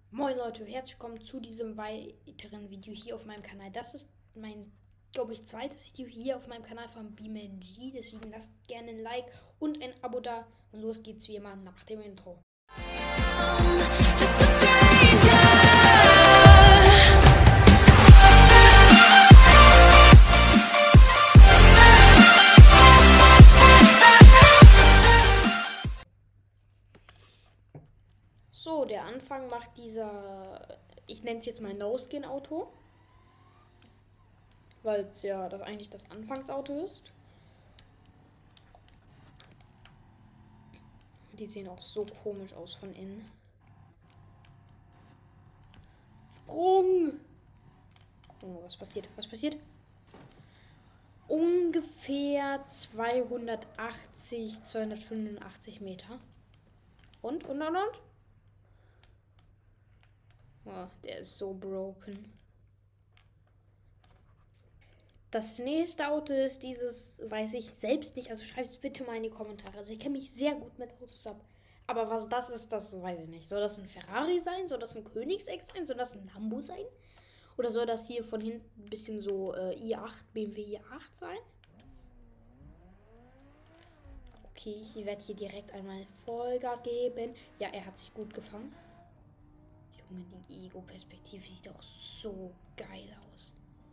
Moin Leute, herzlich willkommen zu diesem weiteren Video hier auf meinem Kanal. Das ist mein, glaube ich, zweites Video hier auf meinem Kanal von BeamNG. Deswegen lasst gerne ein Like und ein Abo da. Und los geht's wie immer nach dem Intro. Just a stranger. So, der Anfang macht dieser, ich nenne es jetzt mal No-Skin-Auto. Weil es ja eigentlich das Anfangsauto ist. Die sehen auch so komisch aus von innen. Sprung! Oh, was passiert? Was passiert? Ungefähr 280, 285 Meter. Und? Oh, der ist so broken. Das nächste Auto ist dieses, weiß ich selbst nicht, also schreibt es bitte mal in die Kommentare. Also ich kenne mich sehr gut mit Autos ab. Aber was das ist, das weiß ich nicht. Soll das ein Ferrari sein? Soll das ein Koenigsegg sein? Soll das ein Lambo sein? Oder soll das hier von hinten ein bisschen so i8, BMW i8 sein? Okay, ich werde hier direkt einmal Vollgas geben. Ja, er hat sich gut gefangen. Junge, die Ego-Perspektive sieht auch so geil aus.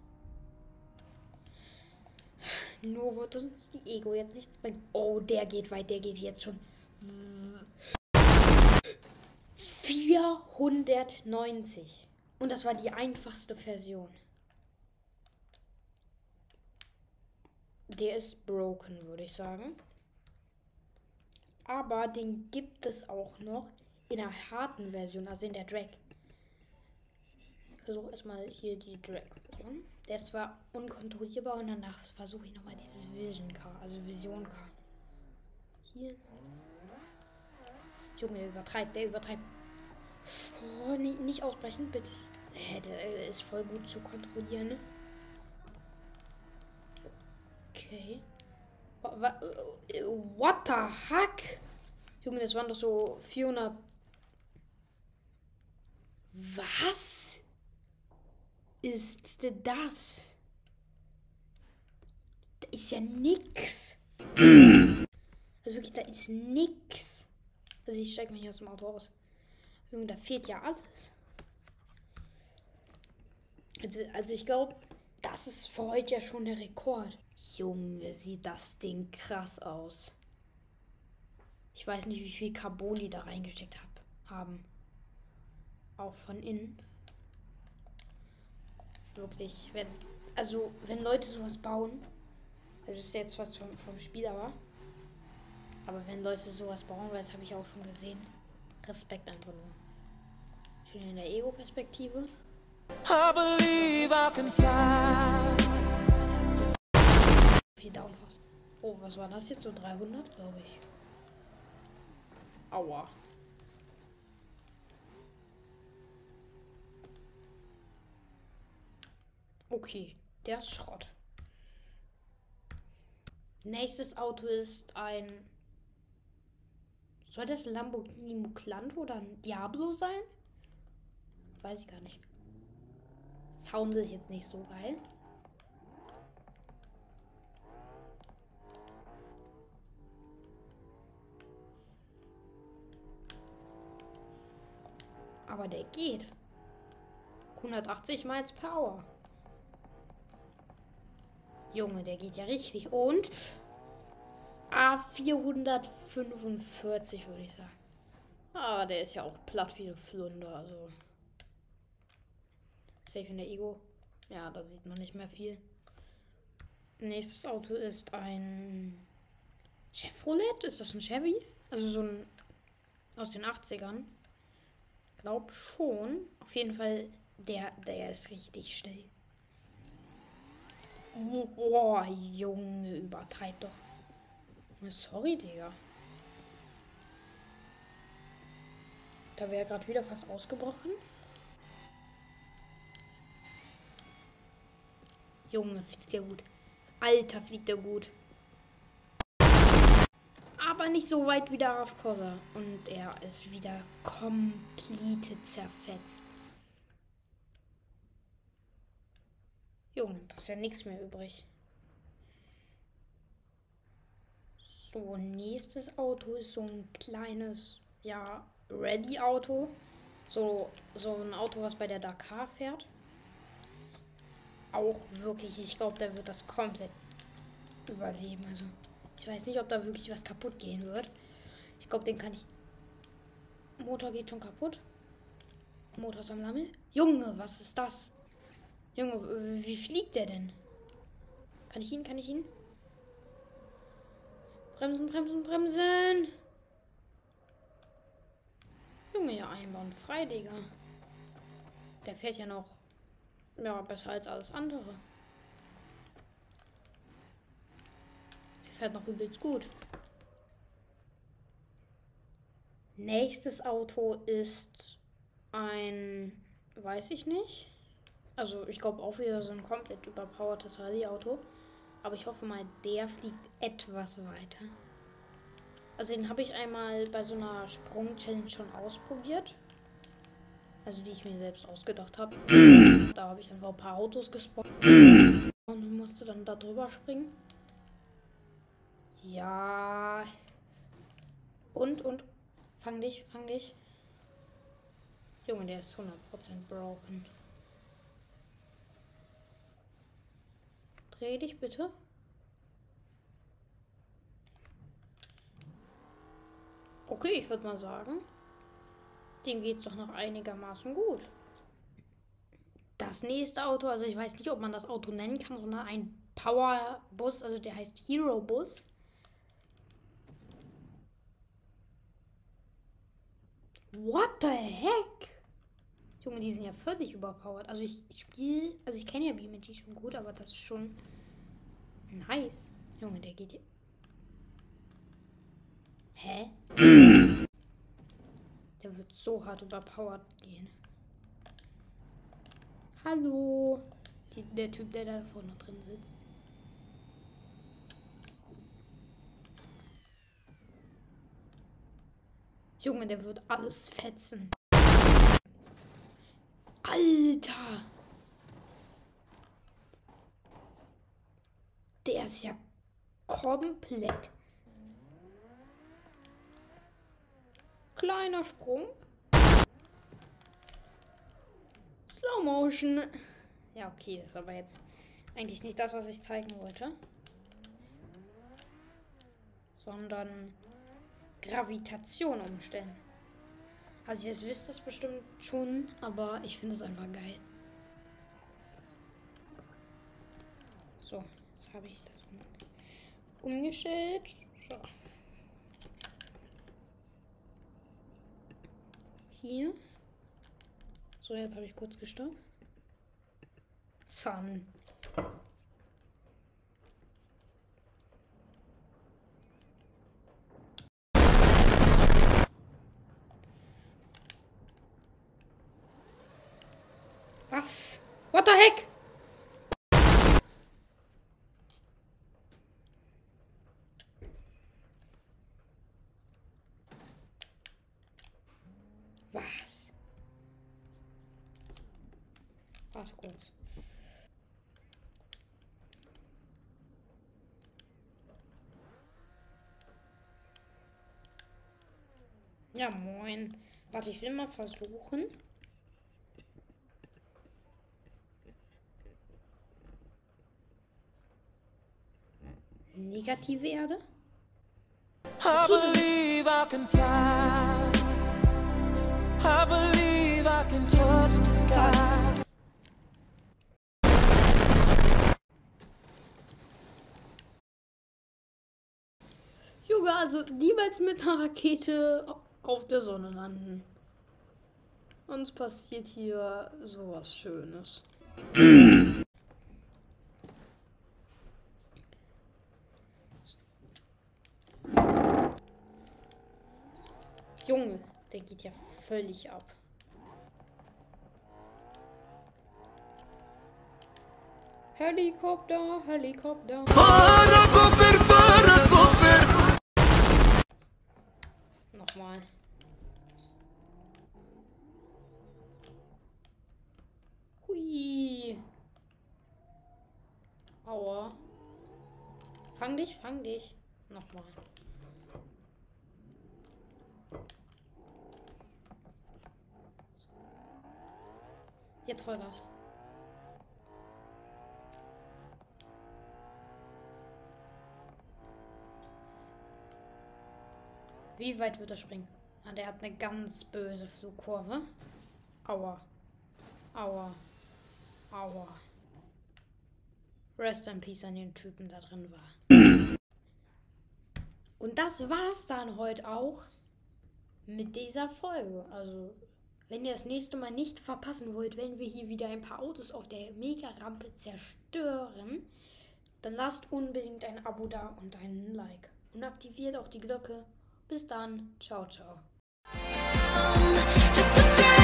Nur wird uns die Ego jetzt nichts bringen. Oh, der geht weit, der geht jetzt schon. 490. Und das war die einfachste Version. Der ist broken, würde ich sagen. Aber den gibt es auch noch in der harten Version, also in der Drag. Ich versuche erstmal hier die Drag-Version. Der ist zwar unkontrollierbar und danach versuche ich nochmal dieses Vision Car, also Vision Car. Hier. Junge, der übertreibt. Oh, nee, nicht ausbrechen, bitte. Der ist voll gut zu kontrollieren, ne? Okay. What the heck? Junge, das waren doch so 400. Was ist das? Da ist ja nix. Also wirklich, da ist nix. Also ich steige mal hier aus dem Auto raus. Junge, da fehlt ja alles. Also ich glaube, das ist für heute ja schon der Rekord. Junge, sieht das Ding krass aus. Ich weiß nicht, wie viel Carbon die da reingesteckt haben. Auch von innen. Wirklich, wenn Leute sowas bauen, also ist jetzt was vom Spiel, aber wenn Leute sowas bauen, weil das habe ich auch schon gesehen, Respekt einfach nur. Schön in der Ego-Perspektive. I believe I can fly. Viel Downforce. Oh, was war das jetzt? So 300, glaube ich. Aua. Okay, der ist Schrott. Nächstes Auto ist ein... Soll das Lamborghini Murcielago oder ein Diablo sein? Weiß ich gar nicht. Sound ist jetzt nicht so geil. Aber der geht. 180 Miles per Hour. Junge, der geht ja richtig. Und 445 würde ich sagen. Ah, der ist ja auch platt wie eine Flunder. Also. Safe in der Ego. Ja, da sieht man nicht mehr viel. Nächstes Auto ist ein Chevrolet. Ist das ein Chevy? Also so ein aus den 80ern. Glaub schon. Auf jeden Fall, der ist richtig schnell. Oh, Junge, übertreib doch. Sorry, Digga. Da wäre gerade wieder fast ausgebrochen. Junge, fliegt der gut. Alter, fliegt der gut. aber nicht so weit wie der Rafkosa. Und er ist wieder komplett zerfetzt. Junge, das ist ja nichts mehr übrig. So, nächstes Auto ist so ein kleines, ja, Ready-Auto. So ein Auto, was bei der Dakar fährt. Auch wirklich, ich glaube, der wird das komplett überleben. Also, ich weiß nicht, ob da wirklich was kaputt gehen wird. Ich glaube, den kann ich... Motor geht schon kaputt. Motor ist am Lammel. Junge, was ist das? Junge, wie fliegt der denn? Kann ich ihn? Bremsen. Junge, ja, einwandfrei, Digga. Der fährt ja noch, ja, besser als alles andere. Der fährt noch übelst gut. Nächstes Auto ist ein, weiß ich nicht. Also ich glaube auch wieder so ein komplett überpowertes Rallye-Auto. Aber ich hoffe mal, der fliegt etwas weiter. Also den habe ich einmal bei so einer Sprung-Challenge schon ausprobiert. Also die ich mir selbst ausgedacht habe. Da habe ich einfach ein paar Autos gespawnt. Und musste dann da drüber springen. Ja. Und. Fang dich. Junge, der ist 100% broken. Dreh dich bitte. Okay, ich würde mal sagen, dem geht's doch noch einigermaßen gut. Das nächste Auto, also ich weiß nicht, ob man das Auto nennen kann, sondern ein Powerbus, also der heißt Hero Bus. What the heck? Junge, die sind ja völlig überpowered. Also ich kenne ja BeamNG schon gut, aber das ist schon nice. Junge, der geht hier. Hä? Der wird so hart überpowered gehen. Hallo? Der Typ, der da vorne drin sitzt. Junge, der wird alles fetzen. Alter! Der ist ja komplett. Kleiner Sprung. Slow Motion. Ja, okay, das ist aber jetzt eigentlich nicht das, was ich zeigen wollte. Sondern Gravitation umstellen. Also jetzt wisst ihr es bestimmt schon, aber ich finde es einfach geil. So, jetzt habe ich das umgestellt. So. Hier. So, jetzt habe ich kurz gestoppt. Sun. Was? What the heck? Was? Warte kurz. Ja, moin. Warte, ich will mal versuchen. Negative Erde? I believe I can fly. I believe I can touch the sky. Junge, also niemals mit einer Rakete auf der Sonne landen. Uns passiert hier sowas Schönes. Junge, der geht ja völlig ab. Helikopter. Nochmal. Hui. Aua. Fang dich, fang dich. Nochmal. Jetzt Vollgas. Wie weit wird er springen? Ah, der hat eine ganz böse Flugkurve. Aua. Aua. Aua. Rest in Peace an den Typen, da drin war. Und das war's dann heute auch mit dieser Folge. Also, wenn ihr das nächste Mal nicht verpassen wollt, wenn wir hier wieder ein paar Autos auf der Mega-Rampe zerstören, dann lasst unbedingt ein Abo da und einen Like. Und aktiviert auch die Glocke. Bis dann. Ciao, ciao.